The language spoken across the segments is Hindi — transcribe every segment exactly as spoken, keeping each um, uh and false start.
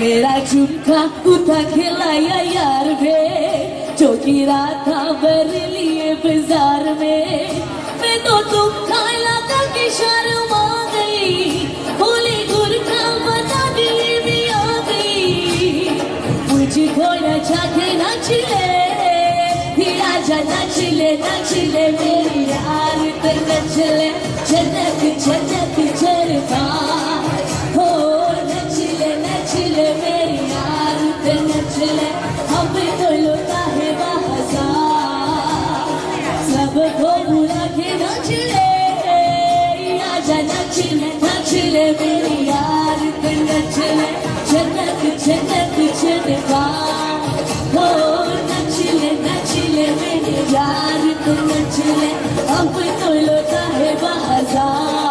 मेरा झुमका उठा खिलाया यार वे, जो गिरा था बरलिए बाजार में। मैं तो तुमका लगा के शर्मा गई, बोले गुरखा बता दिए भी आ गई। मुझको नचा के नाच ले, राजा नाच ले नाच ले मेरी यार तो नच ले, झनक झनक झरका हो नच ले नच ले मेरी यार तो नच ले। अब तो लौटा है बाजार, सबको बुला के नाच ले, राजा नाच ले नाच ले मेरी यार तो नच ले, झनक झनक झरका हो नच ले नच ले मेरे यार तो नच ले। अब तो लौटा है बाजार।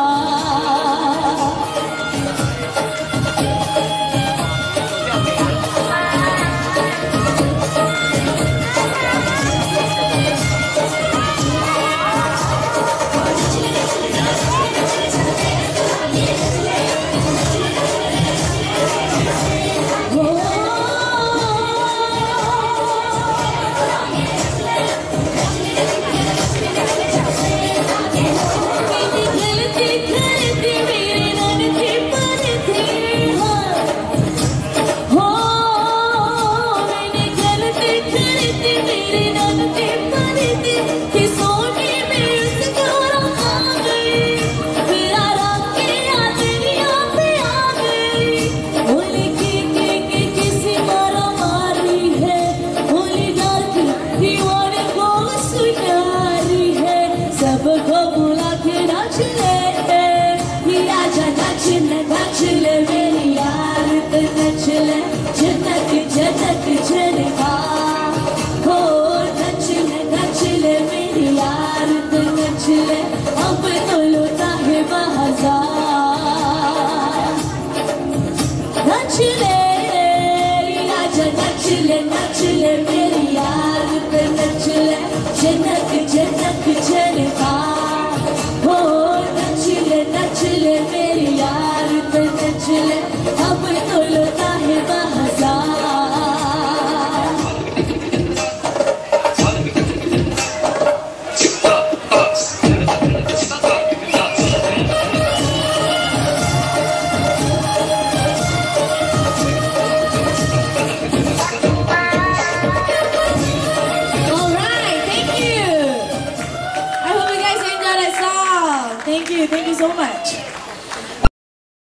नच ले मेरी यार तो नच ले, झनक झनक झरका हो नच ले नच ले मेरी यार तो नच ले। अब तो लौटा है बाजार, नच ले राजा नच ले नच ले मेरी यार तो नच ले, झनक झनक झरका हो नच ले नच ले मेरी यार तो नच ले। अब तो लौटा है बाजार। Thank you, thank you so much.